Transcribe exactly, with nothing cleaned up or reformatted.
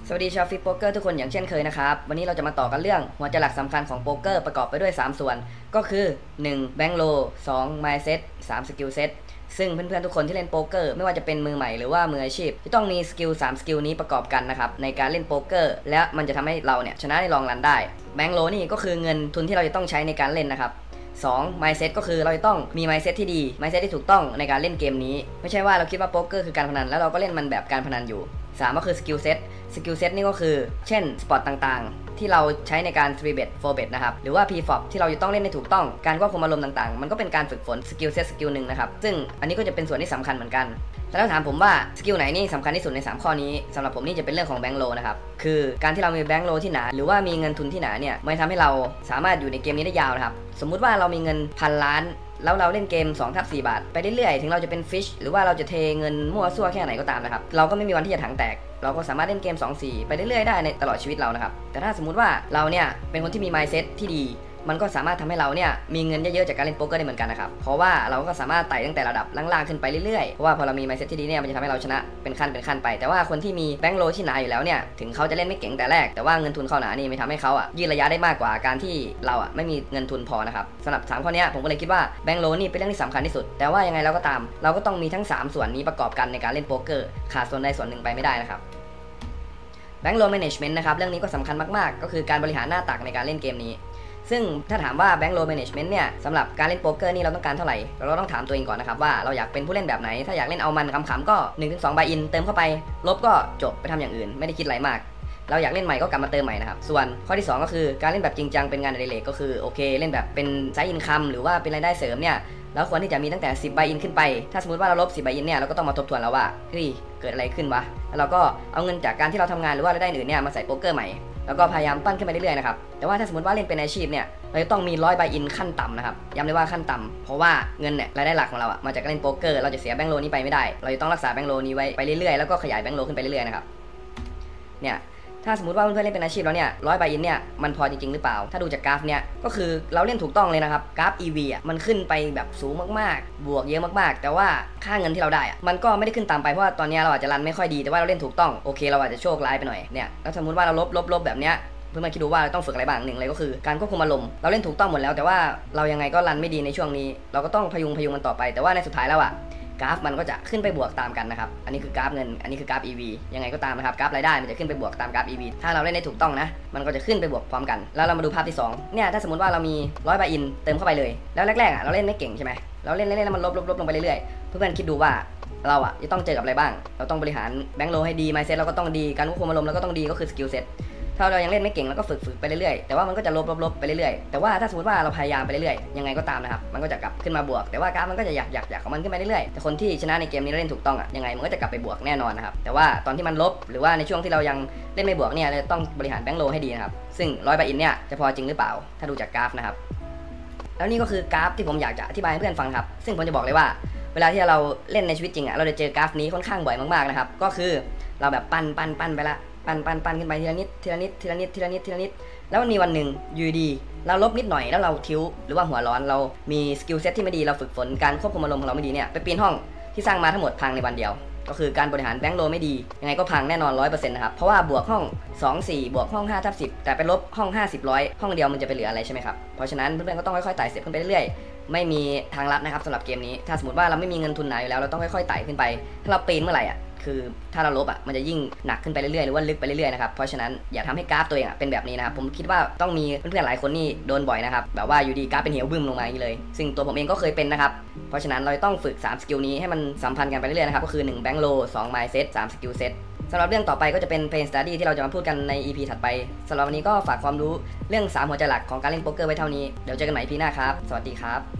สวัสดีชาวฟิปโป๊กเกอร์ทุกคนอย่างเช่นเคยนะครับวันนี้เราจะมาต่อกันเรื่องหัวใจหลักสำคัญของโป๊กเกอร์ประกอบไปด้วยสามส่วนก็คือหนึ่งแบงค์โลสองไมซ์เซ็ตสามสกิลเซ็ตซึ่งเพื่อนๆทุกคนที่เล่นโป๊กเกอร์ไม่ว่าจะเป็นมือใหม่หรือว่ามืออาชีพที่ต้องมีสกิลสามสกิลนี้ประกอบกันนะครับในการเล่นโป๊กเกอร์และมันจะทำให้เราเนี่ยชนะในลองรันได้แบงค์โลนี่ก็คือเงินทุนที่เราจะต้องใช้ในการเล่นนะครับสอง mindset ก็คือเราจะต้องมี mindset ที่ดี mindset ที่ถูกต้องในการเล่นเกมนี้ไม่ใช่ว่าเราคิดว่าโป๊กเกอร์คือการพนันแล้วเราก็เล่นมันแบบการพนันอยู่สามก็คือ skill set skill set นี่ก็คือเช่นสปอตต่างๆที่เราใช้ในการ three bet four bet นะครับหรือว่า พี เอฟ โอ พี ที่เราจะต้องเล่นให้ถูกต้องการควบคุมอารมณ์ต่างๆมันก็เป็นการฝึกฝน skill set สกิลหนึ่งนะครับซึ่งอันนี้ก็จะเป็นส่วนที่สำคัญเหมือนกันแล้วถามผมว่าสกิลไหนนี่สำคัญที่สุดในสามข้อนี้สำหรับผมนี่จะเป็นเรื่องของแบงค์โลนะครับคือการที่เรามีแบงค์โลที่หนาหรือว่ามีเงินทุนที่หนาเนี่ยมันทำให้เราสามารถอยู่ในเกมนี้ได้ยาวนะครับสมมุติว่าเรามีเงินพันล้านแล้วเราเล่นเกมสองทับสี่บาทไปเรื่อยๆถึงเราจะเป็นฟิชหรือว่าเราจะเทเงินมั่วซั่วแค่ไหนก็ตามนะครับเราก็ไม่มีวันที่จะถังแตกเราก็สามารถเล่นเกม สอง สี่ ไปเรื่อยๆได้ในตลอดชีวิตเรานะครับแต่ถ้าสมมุติว่าเราเนี่ยเป็นคนที่มี mindset ที่ดีมันก็สามารถทำให้เราเนี่ยมีเงินเยอะๆจากการเล่นโป๊กเกอร์ได้เหมือนกันนะครับเพราะว่าเราก็สามารถไต่ตั้งแต่ระดับล่างๆขึ้นไปเรื่อยๆเพราะว่าพอเรามี mindset ที่ดีเนี่ยมันจะทำให้เราชนะเป็นขั้นเป็นขั้นไปแต่ว่าคนที่มีแบงค์โลที่หนาอยู่แล้วเนี่ยถึงเขาจะเล่นไม่เก่งแต่แรกแต่ว่าเงินทุนเขาหนานี่ไม่ทำให้เขาอ่ะยืดระยะได้มากกว่าการที่เราอ่ะไม่มีเงินทุนพอนะครับสำหรับสามข้อนี้ผมก็เลยคิดว่าแบงค์โลนี่เป็นเรื่องที่สำคัญที่สุดแต่ว่ายังไงเราก็ตามเราก็ต้องมีทั้งสามส่วนนี้ประกอบกันในการเล่นโป๊กเกอร์ขาดส่วนใดส่วนหนึ่งไปไม่ได้นะครับแบงค์โลแมเนจเมนต์นะครับเรื่องนี้ก็สำคัญมากๆก็คือการบริหารหน้าตักในการเล่นเกมนี้ซึ่งถ้าถามว่าแบงค์โลแมเนจเมนต์เนี่ยสำหรับการเล่นโป๊กเกอร์นี่เราต้องการเท่าไหร่เราต้องถามตัวเองก่อนนะครับว่าเราอยากเป็นผู้เล่นแบบไหนถ้าอยากเล่นเอามันขำๆก็ หนึ่งถึงสอง บายอินเติมเข้าไปลบก็จบไปทำอย่างอื่นไม่ได้คิดอะไรมากเราอยากเล่นใหม่ก็กลับมาเติมใหม่นะครับส่วนข้อที่สองก็คือการเล่นแบบจริงจังเป็นงานอดิเรกก็คือโอเคเล่นแบบเป็นไซด์อินคัมหรือว่าเป็นรายได้เสริมเนี่ยแล้วควรที่จะมีตั้งแต่สิบ บายอินขึ้นไปถ้าสมมติว่าเราลบสิบ บายอินเนี่ยเราก็ต้องมาทบทวนแล้วว่าเฮ้ยเกิดอะไรขึ้นวะแล้วเราก็เอาเงินจากการที่เราทำงานหรือว่ารายได้อื่นเนี่ยมาใส่โป๊กเกอร์ใหม่แล้วก็พยายามปั้นขึ้นไปเรื่อยๆนะครับแต่ว่าถ้าสมมติว่าเล่นเป็นอาชีพเนี่ยเราจะต้องมีร้อยบายอินขั้นต่ำนะครับย้ำเลยว่าขั้นต่ำเพราะว่าเงินเนี่ยรายได้หลักของเราอะมาจากการเล่นโป๊กเกอร์เราจะเสียแบงค์โลนี้ไปไม่ได้เราจะต้องรักษาแบงค์โลนี้ไว้ไปเรื่อยๆแล้วก็ขยายแบงค์โลขึ้นไปเรื่อยๆนะครับเนี่ยถ้าสมมติว่าเพื่อนๆเล่นเป็นอาชีพแล้วเนี่ยร้อยบายอินเนี่ยมันพอจริงๆหรือเปล่าถ้าดูจากกราฟเนี่ยก็คือเราเล่นถูกต้องเลยนะครับกราฟ อี วี อ่ะมันขึ้นไปแบบสูงมากๆบวกเยอะมากๆแต่ว่าค่าเงินที่เราได้อ่ะมันก็ไม่ได้ขึ้นตามไปเพราะว่าตอนนี้เราอาจจะรันไม่ค่อยดีแต่ว่าเราเล่นถูกต้องโอเคเราอาจจะโชคร้ายไปหน่อยเนี่ยแล้วสมมติว่าเราลบลบลบแบบเนี้ยเพื่อนๆคิดดูว่าเราต้องฝึกอะไรบ้างหนึ่งเลยก็คือการควบคุมอารมณ์เราเล่นถูกต้องหมดแล้วแต่ว่าเรายังไงก็รันไม่ดีในช่วงนี้เราก็ต้องพยุงพยุงมันต่อไปแต่ว่าในสุดท้ายแล้วอ่ะกราฟมันก็จะขึ้นไปบวกตามกันนะครับอันนี้คือกราฟเงินอันนี้คือกราฟ อี วี ยังไงก็ตามนะครับกราฟรายได้มันจะขึ้นไปบวกตามกราฟ อี วี ถ้าเราเล่นได้ถูกต้องนะมันก็จะขึ้นไปบวกพร้อมกันแล้วเรามาดูภาพที่สองเนี่ยถ้าสมมติว่าเรามีร้อยบายอินเติมเข้าไปเลยแล้วแรกๆอ่ะเราเล่นไม่เก่งใช่ไหมเราเล่นเล่นแล้วมันลบลบลบลงไปเรื่อยๆเพื่อนๆคิดดูว่าเราอ่ะจะต้องเจอกับอะไรบ้างเราต้องบริหารแบงค์โลให้ดี mindset เราก็ต้องดีการควบคุมอารมณ์เราก็ต้องดีก็คือ skill setถ้าเรายังเล่นไม่เก่งเราก็ฝึกฝึกไปเรื่อยๆแต่ว่ามันก็จะลบลบลบไปเรื่อยๆแต่ว่าถ้าสมมติว่าเราพยายามไปเรื่อยๆยังไงก็ตามนะครับมันก็จะกลับขึ้นมาบวกแต่ว่ากราฟมันก็จะหยักหยักหยักของมันขึ้นไปเรื่อยๆแต่คนที่ชนะในเกมนี้เล่นถูกต้องอ่ะยังไงมันก็จะกลับไปบวกแน่นอนนะครับแต่ว่าตอนที่มันลบหรือว่าในช่วงที่เรายังเล่นไม่บวกเนี่ยเราต้องบริหารแบงค์โลให้ดีนะครับซึ่งร้อยบายอินเนี่ยจะพอจริงหรือเปล่าถ้าดูจากกราฟนะครับแล้วนี่ก็คือกราฟที่ผมอยากจะอธิบายให้เพื่อนฟังครับซึ่งผมจะบอกเลยว่าเวลาที่เราเล่นในชีวิตจริงอ่ะเราจะเจอกราฟนี้ค่อนข้างบ่อยมากๆนะครับก็คือเราแบบปั้นปั้นปั้นไปละปั้นปั้นปั้นขึ้นไปทีละนิดทีละนิดทีละนิดทีละนิดทีละนิดแล้วมันมีวันหนึ่งอยู่ดีเราลบนิดหน่อยแล้วเราทิ้วหรือว่าหัวร้อนเรามีสกิลเซ็ตที่ไม่ดีเราฝึกฝนการควบคุมอารมณ์ของเราไม่ดีเนี่ยไปปีนห้องที่สร้างมาทั้งหมดพังในวันเดียวก็คือการบริหารแบงค์โลไม่ดียังไงก็พังแน่นอน ร้อยเปอร์เซ็นต์ นะครับเพราะว่าบวกห้องสอง สี่บวกห้องห้าทับสิบแต่ไปลบห้องห้าสิบ ร้อยห้องเดียวมันจะไปเหลืออะไรใช่ไหมครับเพราะฉะนั้นเพื่อนๆก็ต้องค่อยๆไต่สเต็ปขึ้นไปเรื่อยๆไม่มีทางลัดนะครับสำหรับเกมนี้ถ้าสมมติว่าเราไม่มีเงินทุนไหนอยู่แล้วเราต้องค่อยๆไต่ขึ้นไปถ้าเราปีนเมื่อไหร่อ่ะคือถ้าเราลบอ่ะมันจะยิ่งหนักขึ้นไปเรื่อยๆหรือว่าลึกไปเรื่อยๆนะครับเพราะฉะนั้นอย่าทำให้กราฟตัวเองอ่ะเป็นแบบนี้นะครับผมคิดว่าต้องมีเพื่อนๆหลายคนนี่โดนบ่อยนะครับแบบว่าอยู่ดีกราฟเป็นเหวบึ้มลงมาอย่างนี้เลยซึ่งตัวผมเองก็เคยเป็นนะครับเพราะฉะนั้นเราต้องฝึกสามสกิลนี้ให้มันสัมพันธ์กันไปเรื่อยๆนะครับก็คือหนึ่งแบงค์โลสอง mindset สาม skill setสำหรับเรื่องต่อไปก็จะเป็น pain study ที่เราจะมาพูดกันใน อี พี ถัดไปสำหรับวันนี้ก็ฝากความรู้เรื่องสามหัวใจหลักของการเล่นโป๊กเกอร์ไว้เท่านี้เดี๋ยวเจอกันใหม่ อี พี หน้าครับสวัสดีครับ